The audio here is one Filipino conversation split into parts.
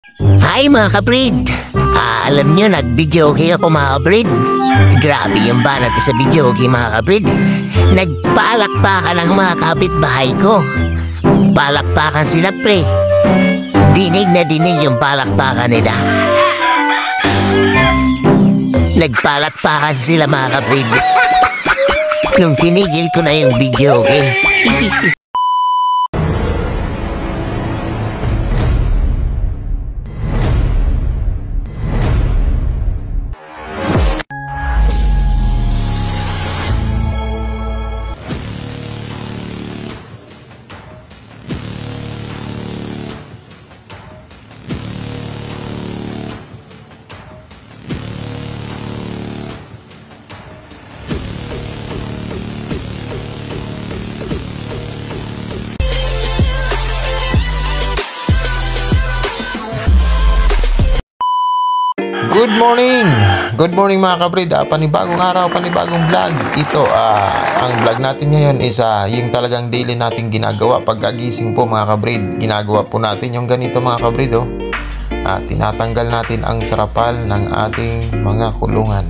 Hi mga kabrid! Alam nyo, nag-video okay ako mga kabrid. Grabe yung banat ko sa video okay mga kabrid. Nagpalakpakan ang mga kapitbahay ko. Palakpakan sila pre. Dinig na dinig yung palakpakan nila. Nagpalakpakan sila mga kabrid. Nung tinigil ko na yung video okay. Good morning! Good morning mga kabrid. Panibagong araw, panibagong vlog. Ito, ang vlog natin ngayon is yung talagang daily nating ginagawa. Pagkagising po mga kabrid, ginagawa po natin yung ganito mga kabrid. Tinatanggal natin ang trapal ng ating mga kulungan.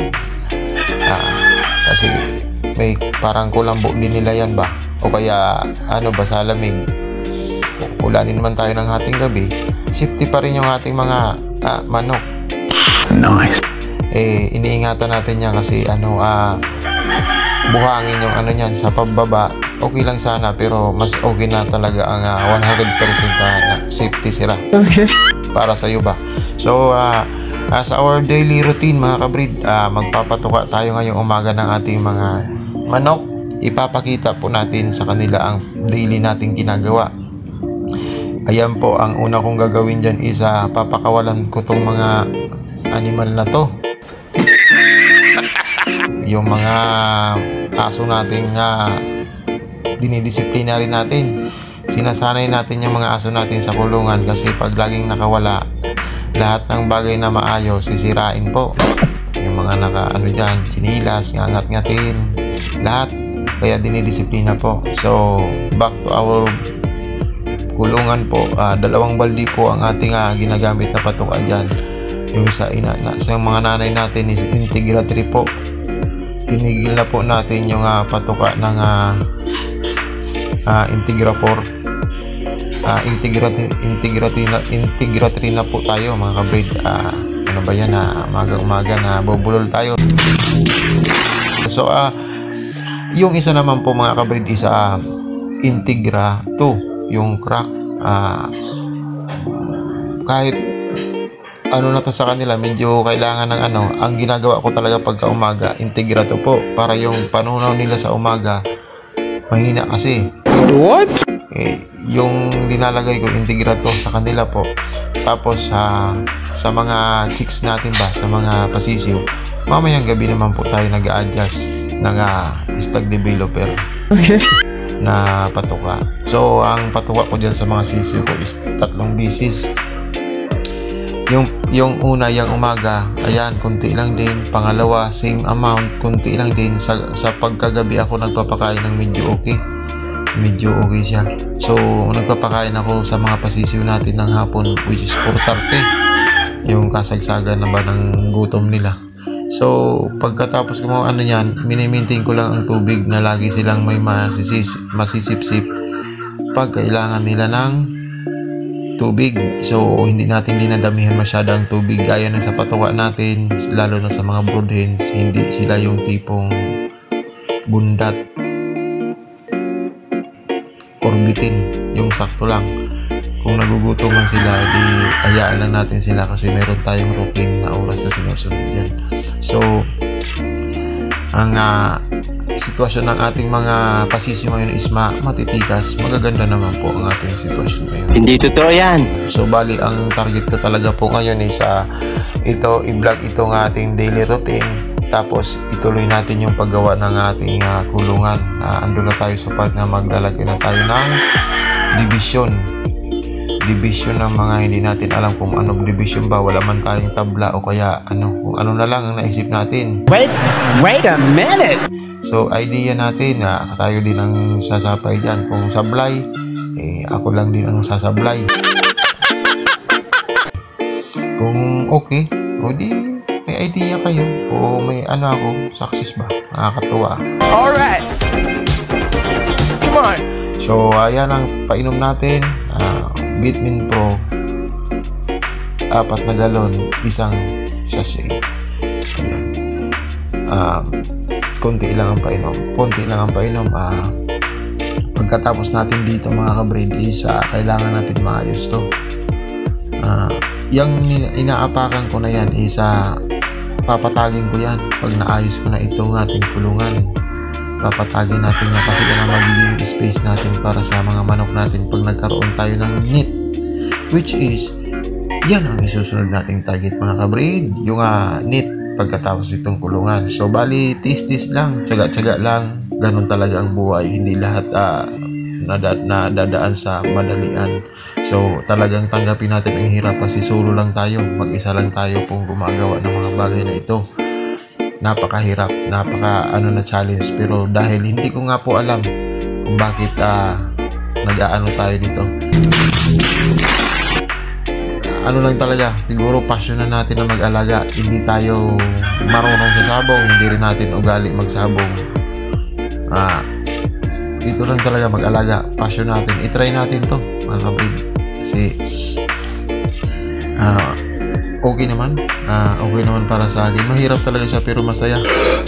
Kasi may parang kulambo din nila yan ba? O kaya ano ba sa lamig? Ulanin man tayo ng ating gabi, safety pa rin yung ating mga manok. Nice. Iniingatan natin yan kasi buhangin yung niyan sa pababa. Okay lang sana pero mas okay na talaga ang 100% na safety sila. Okay. Para sa iyo ba? So as our daily routine mga kabrid, magpapatuka tayo ngayong umaga ng ating mga manok. Ipapakita po natin sa kanila ang daily nating ginagawa. Ayan po, ang una kong gagawin dyan is papakawalan ko tong mga animal na to. Yung mga aso natin dinidisiplina rin natin. Sinasanay natin yung mga aso natin sa kulungan kasi pag laging nakawala, lahat ng bagay na maayos sisirain po. Yung mga dyan, chinilas, ngangat-ngatin, lahat. Kaya dinidisiplina po. So back to our kulungan po. Dalawang baldi po ang ating ginagamit na patuka dyan. Yung sa mga nanay natin is Integra 3 po. Tinigil na po natin yung patuka ng Integra 4. Integra 3 na po tayo mga kabrid. Ano ba yan, umaga na bubulol tayo. So yung isa naman po mga kabrid is Integra 2, yung crack. Kahit na to sa kanila, medyo kailangan ng ang ginagawa ko talaga pagka umaga, Integra to po, para yung panunaw nila sa umaga mahina kasi. What? Yung dinalagay ko Integra to sa kanila po. Tapos sa mga chicks natin ba, sa mga pasisiw, mamayang gabi naman po tayo nag-a-adjust ng stag developer. Okay. Na patuka. So ang patuka ko dyan sa mga sisiw ko is 3 bisis. Yung una, yung umaga, ayan, kunti lang din. Pangalawa, same amount, kunti lang din. Sa pagkagabi ako nagpapakain ng medyo okay. Medyo okay siya. So, nagpapakain ako sa mga pasisiw natin ng hapon, which is 4:30. Yung kasagsagan na ba ng gutom nila. So, pagkatapos ko yan, minimaintain ko lang ang tubig na lagi silang may masisip-sip pag kailangan nila ng tubig. So hindi natin dinadamihan masyado ang tubig gaya ng sa patuka natin, lalo na sa mga broodhens. Hindi sila yung tipong bundat or bitin, yung sakto lang. Kung nagugutom man sila, di hayaan lang natin sila kasi meron tayong routine na oras na sinusunod yan. So ang sitwasyon ng ating mga pasisyo ngayon is matitikas. Magaganda naman po ang ating sitwasyon ngayon. Hindi totoo yan. So bali ang target ko talaga po ngayon is i-vlog itong ating daily routine. Tapos ituloy natin yung paggawa ng ating kulungan. Ando na tayo sa part na maglalagay na tayo ng division ng mga hindi natin alam kung anong division ba. Wala man tayong tabla o kaya kung ano na lang ang naisip natin. Wait a minute. So idea natin tayo din ang sasapay dyan. Kung sablay, ako lang din ang sasablay. Kung okay, o di may idea kayo o may ano ako, success ba? Nakakatuwa. Alright. Come on. So, ayan ang painom natin. Bitmin Pro. 4 na galon, isang sachet. Ayan. Konti lang ang painom. Pagkatapos natin dito mga kabrid is kailangan natin maayos to. Yung inaapakan ko na yan is papatagin ko yan pag naayos ko na itong ating kulungan. Papatagin natin yan kasi yan ang magiging space natin para sa mga manok natin pag nagkaroon tayo ng net, which is yan ang isusunod nating target mga kabrid, yung net pagkatapos itong kulungan. So bali tis lang, tsaga lang, ganun talaga ang buhay, hindi lahat nadadaan sa madalian. So talagang tanggapin natin ang hirap kasi solo lang tayo, mag-isa lang tayo kung gumagawa ng mga bagay na ito. Napakahirap, na challenge, pero dahil hindi ko nga po alam kung bakit nag-aano tayo dito. Ano lang talaga, siguro passion na natin na mag-alaga. Hindi tayo marunong sa sabong, hindi rin natin ugali magsabong. Ito lang talaga mag-alaga, passion natin. I-try natin to mga kabrid kasi okay naman para sa akin. Mahirap talaga siya pero masaya.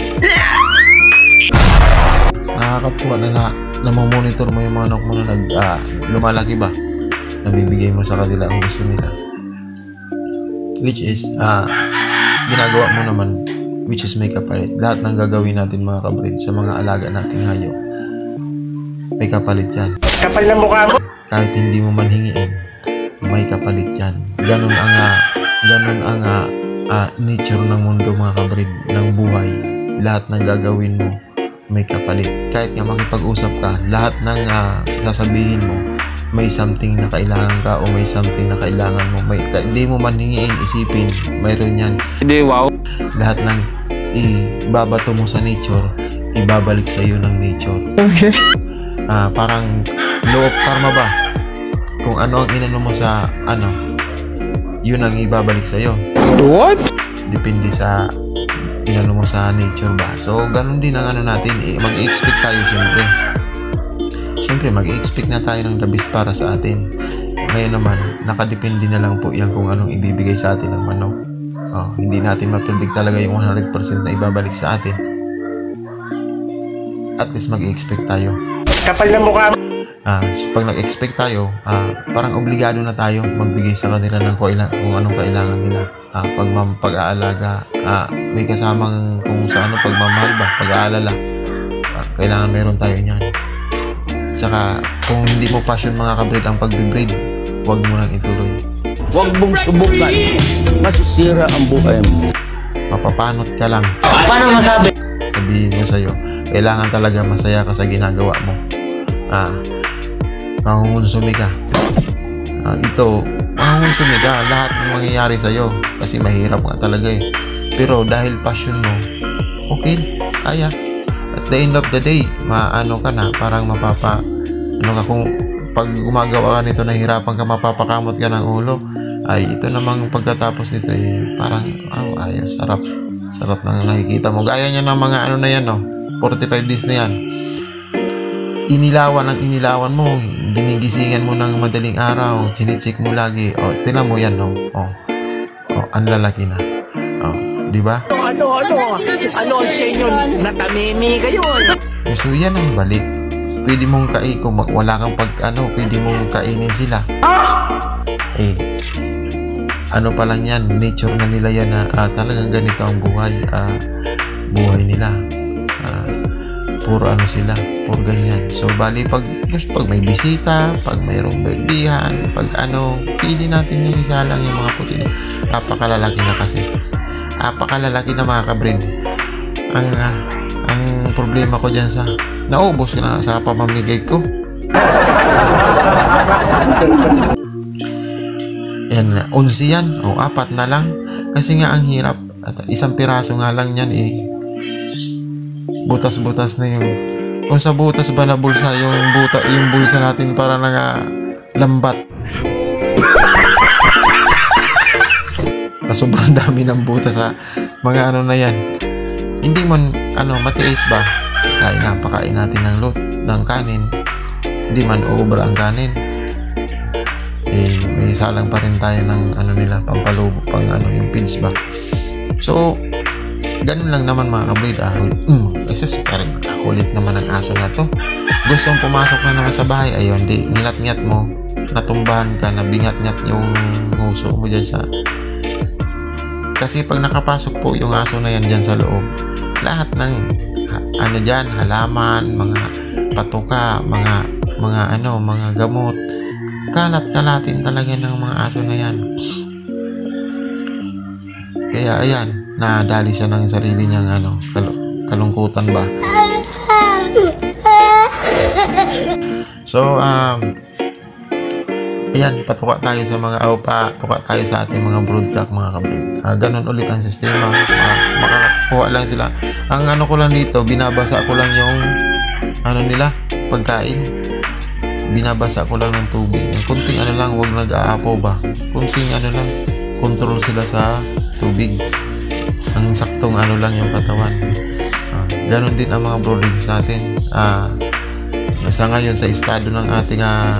Nakakatuwa na mamonitor mo yung manok mo na lumalaki ba, nabibigay mo sa kanila ang gusto nila, which is ginagawa mo naman, which is may kapalit. Lahat ng gagawin natin mga kabrid sa mga alaga nating hayop, may kapalit yan. Kapal na mukha mo. Kahit hindi mo man hingiin, may kapalit yan. Ganun ang nature ng mundo mga kabrid, ng buhay. Lahat ng gagawin mo may kapalit. Kahit nga makipag-usap ka, lahat ng sasabihin mo may something na kailangan ka o may something na kailangan mo. Hindi mo man hingiin, isipin, mayroon yan. Hindi, wow. Lahat ng ibabato mo sa nature, ibabalik sa iyo ng nature. Okay. Parang law of karma ba? Kung ano ang inano mo sa yun ang ibabalik sa iyo. What? Depende sa inano mo sa nature ba. So ganun din ang natin, mag-expect tayo Siyempre mag-expect na tayo ng the best para sa atin. Ngayon naman, nakadepende na lang po yan kung anong ibibigay sa atin ng manok. Hindi natin ma-predict talaga yung 100% na ibabalik sa atin. At least mag-expect tayo. Kapal na mukha mo. So pag nag-expect tayo, parang obligado na tayo magbigay sa kanila ng kung anong kailangan nila. Pag-aalaga, may kasamang kung sa pagmamahal ba, pag-aalala. Kailangan meron tayo niyan. Tsaka kung hindi mo passion mga kabrid ang pag-breed, huwag mo nang ituloy. Huwag mong subukan, masisira ang buhay mo. Mapapanot ka lang. Paano masabi? Sabihin mo sa'yo, kailangan talaga masaya ka sa ginagawa mo. Mangungonsumi ka. Mangungonsumi ka. Lahat ng mangyayari sa'yo kasi mahirap nga talaga Pero dahil passion mo, okay, kaya. At the end of the day, maano ka na, parang kung pag gumagawa ka nito, nahirapan ka, mapapakamot ka ng ulo. Ito namang pagkatapos nito parang ayos, sarap nang nakikita mo. Gaya niya ng mga na yan 45 days na yan, inilawan mo, ginigisingan mo ng madaling araw, chinicheck mo lagi. Tingnan mo yan ang lalaki na. Di ba? Ano ang sa inyo? Natamimi kayo. So yan ang balik. Pwede mong kung wala kang pwede mong kainin sila. Pa lang yan, nature na nila yan na talagang ganito ang buhay nila. Puro sila, puro ganyan. So bali pag may bisita, pag mayroong birthdayan, pili natin yung isa lang yung mga puti. Napakalalaki na kasi. Napakalalaki na mga kabrid. Ang problema ko dyan naubos na sa pamamigay ko. Yan, 11 yan. 4 na lang. Kasi nga ang hirap. At isang piraso nga lang yan butas-butas na yung kung sa butas ba na bulsa yung bulsa natin para lambat. sobrang dami ng buta sa mga ano na yan. Hindi mo matiis ba? Pakain natin ng kanin. Hindi man uubra ang kanin. May salang pa rin tayo ng nila, pampalubo, yung feeds ba. So, ganun lang naman mga kabrid. Parang kulit naman ang aso na to. Gustong pumasok na naman sa bahay. Ayun, di ngilat-ngiat mo. Natumbahan ka, nabingat-ngiat yung huso mo dyan sa... Kasi pag nakapasok po yung aso na yan dyan sa loob, lahat ng dyan, halaman, mga patuka, mga gamot, kalat-kalatin talaga ng mga aso na yan. Kaya ayan, nadali siya ng sarili niyang kalungkutan ba. So ayan, patuka tayo sa patuka tayo sa ating mga broodcock mga kabrid. Ganun ulit ang sistema. Makakakuha lang sila. Ang ko lang dito, binabasa ko lang yung nila, pagkain. Binabasa ko lang ng tubig. Kunting lang, huwag nag-aapaw ba. Kunting lang, control sila sa tubig. Ang saktong lang yung katawan. Ganun din ang mga broodings natin. Sa ngayon, sa estado ng ating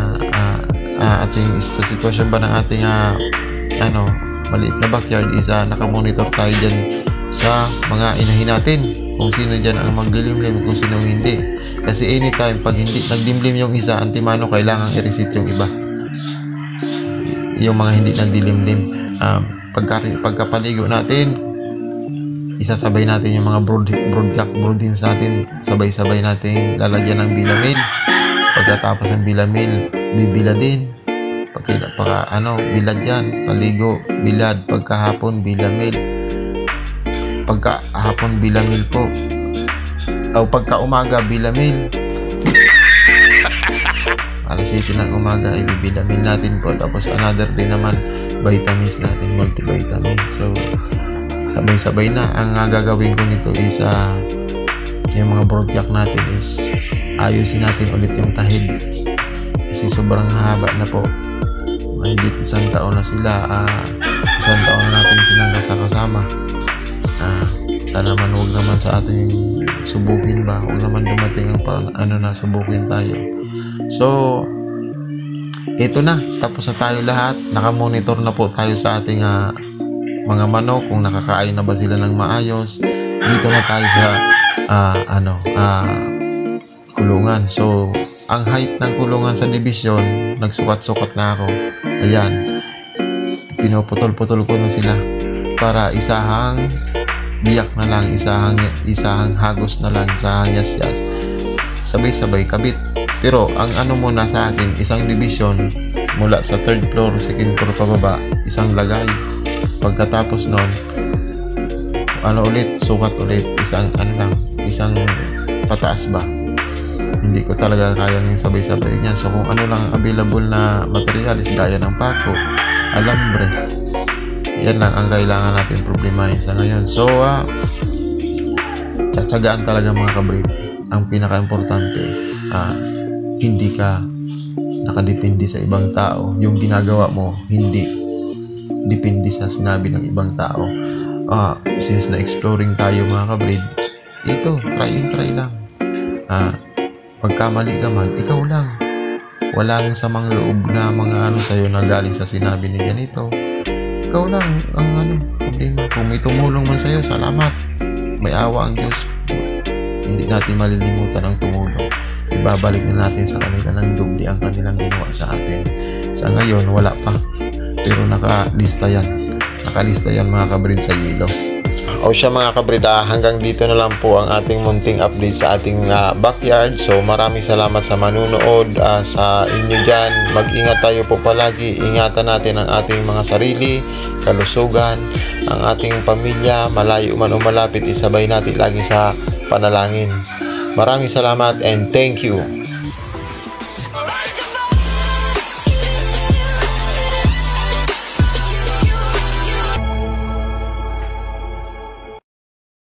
sa sitwasyon ba ng ating maliit na backyard is nakamonitor tayo dyan sa mga inahin natin, kung sino dyan ang maglilimlim, kung sino hindi. Kasi anytime pag hindi naglimlim yung isa, antimano kailangan i-reset yung iba, yung mga hindi nagdilimlim. Pagkapaligo natin, isasabay natin yung mga broodcock broodings natin, sabay-sabay natin lalagyan ng bilamil. Pagkatapos ng bilamil, bibila din. Bilad yan, paligo, bilad, pagkahapon, bilamil. Pagkahapon, bilamil po. O pagka umaga, bilamil. Alas 7 ng umaga, ibibilamil natin po. Tapos another day naman, vitamins natin, multivitamins. So, sabay-sabay na. Ang gagawin ko nito is yung mga broodcock natin is ayusin natin ulit yung tahid. Kasi sobrang haba na po. Mahigit 1 taon na sila. 1 taon na natin silang kasama. Sana naman huwag naman sa ating subukin ba. Huwag naman dumating ang subukin tayo. So, ito na. Tapos na tayo lahat. Nakamonitor na po tayo sa ating mga manok kung nakakain na ba sila ng maayos. Dito na tayo sa kulungan. So, ang height ng kulungan sa division, nagsukat-sukat na ako. Ayan, pinuputol-putol ko na sila para isahang biyak na lang, isahang hagos na lang, isahang yas-yas, sabay-sabay kabit. Pero ang muna sa akin, isang division mula sa 3rd floor, 2nd floor pababa, isang lagay. Pagkatapos nun, sukat ulit, isang pataas ba. Hindi ko talaga kayang yung sabay-sabay niyan. So kung lang available na materialis, gaya ng pako, alambre, yan lang ang kailangan natin problemahin sa ngayon. So tsatsagaan talaga mga kabrid. Ang pinaka-importante, hindi ka nakadepende sa ibang tao. Yung ginagawa mo, hindi depende sa sinabi ng ibang tao. Since na-exploring tayo mga kabrid, ito, try lang. Pagkamali ka man, ikaw lang. Walang samang loob na mga sa'yo na galing sa sinabi ni ganito. Ikaw lang ang problema. Kung may tumulong man sa'yo, salamat. May awa ang Diyos. Hindi natin malilimutan ang tumulong. Ibabalik na natin sa kanila ng doble ang kanilang ginawa sa atin. Sa ngayon, wala pa. Pero nakalista yan. Nakalista yan mga kabrid sa yelo. O siya mga kabrid, hanggang dito na lang po ang ating munting update sa ating backyard. So maraming salamat sa manunood, sa inyo dyan. Mag-ingat tayo po palagi. Ingatan natin ang ating mga sarili, kalusugan, ang ating pamilya, malayo man o malapit, isabay natin lagi sa panalangin. Maraming salamat and thank you.